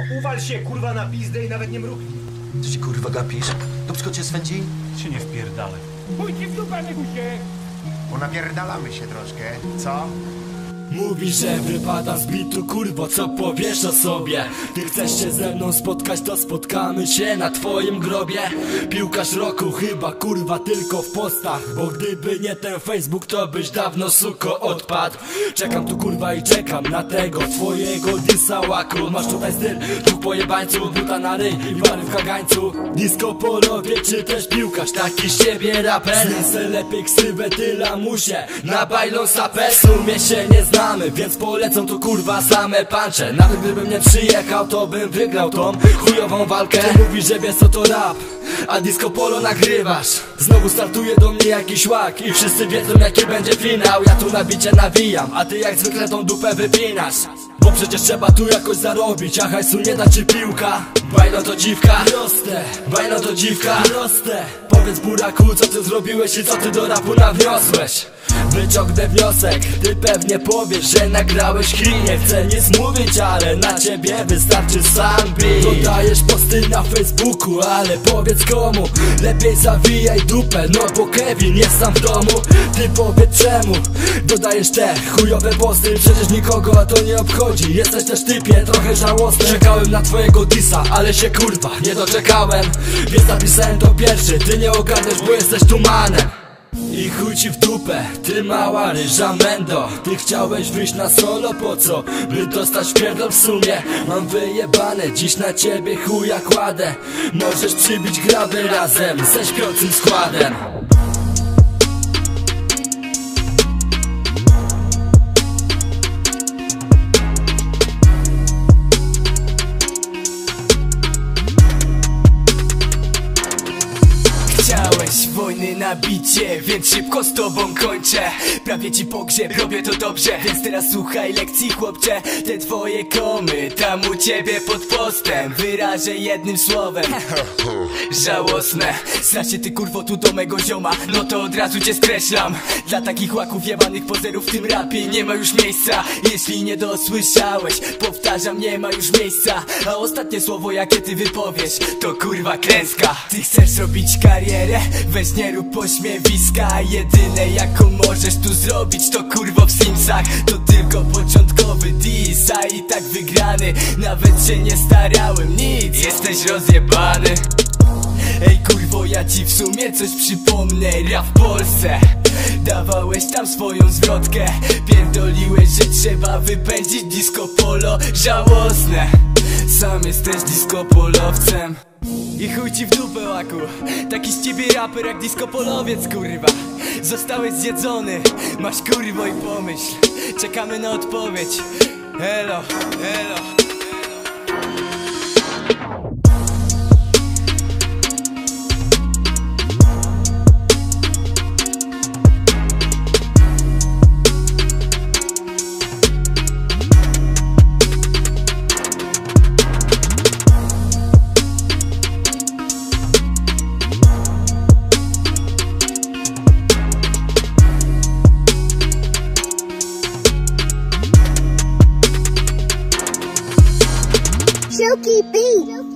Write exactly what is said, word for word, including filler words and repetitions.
Uwal się, kurwa, na pizdę i nawet nie mruknij. Co ci kurwa gapisz? Dubsko cię swędzi? Się nie wpierdalaj. Chuj ci w dupę, Nygusie! Ponapierdalamy się troszkę, co? Mówi, że wypada z bitu, kurwo, co powiesz o sobie? Ty chcesz się ze mną spotkać, to spotkamy się na twoim grobie. Piłkarz roku chyba, kurwa, tylko w postach, bo gdyby nie ten Facebook, to byś dawno, suko, odpadł. Czekam tu, kurwa, i czekam na tego twojego disa, łaku. Masz tutaj styl, dwóch pojebańców, buta na ryj i wary w kagańcu. Disco polowie, czy też piłkarz, taki z ciebie raper. Znesę lepiej ksywę, ty lamusie, na bajlą sapę. W sumie się nie znam, więc polecą tu kurwa same punche. Nawet gdybym nie przyjechał, to bym wygrał tą chujową walkę. Ty mówisz, że wiesz co to rap, a disco polo nagrywasz. Znowu startuje do mnie jakiś łak i wszyscy wiedzą jaki będzie finał. Ja tu na bicie nawijam, a ty jak zwykle tą dupę wypinasz. Bo przecież trzeba tu jakoś zarobić, a hajsu nie da ci piłka. Bajno to dziwka, proste. Bajno to dziwka, proste. Powiedz buraku, co ty zrobiłeś i co ty do rapu nawniosłeś. Wyciągnę wniosek, ty pewnie powiesz, że nagrałeś hit. Nie chcę nic mówić, ale na ciebie wystarczy sam beat. Dodajesz posty na Facebooku, ale powiedz komu. Lepiej zawijaj dupę, no bo Kevin jest sam w domu. Ty powiedz czemu dodajesz te chujowe posty, przecież nikogo to nie obchodzi. Jesteś też typie trochę żałosny. Czekałem na twojego disa, ale się kurwa nie doczekałem. Więc napisałem to pierwszy, ty nie ogarniesz, bo jesteś tumanem. I chuj ci w dupę, ty mała ryża mendo. Ty chciałeś wyjść na solo, po co? By dostać pierdol w sumie. Mam wyjebane, dziś na ciebie chuja kładę. Możesz przybić graby razem ze śpiącym składem. Chciałeś wojny na bicie, więc szybko z tobą kończę. Prawie ci pogrzeb, robię to dobrze, więc teraz słuchaj lekcji, chłopcze. Te twoje komy, tam u ciebie pod postem, wyrażę jednym słowem: żałosne. Stracie ty kurwo tu do mego zioma, no to od razu cię skreślam. Dla takich łaków jebanych pozerów w tym rapie nie ma już miejsca. Jeśli nie dosłyszałeś, powtarzam, nie ma już miejsca. A ostatnie słowo jakie ty wypowiesz, to kurwa klęska. Ty chcesz robić karierę, weź nie rób pośmiewiska. Jedyne jaką możesz tu zrobić to kurwo w Simsach. To tylko początkowy diss, a i tak wygrany. Nawet się nie starałem, nic, jesteś rozjebany. Ej kurwo, ja ci w sumie coś przypomnę. Rap w Polsce, dawałeś tam swoją zwrotkę. Pierdoliłeś, że trzeba wypędzić disco polo. Żałosne, sam jesteś disco polowcem. I chuj ci w dupę, łaku, taki z ciebie raper jak disco polowiec, kurwa. Zostałeś zjedzony, masz kurwo i pomyśl. Czekamy na odpowiedź. Elo, elo. Silky Beat.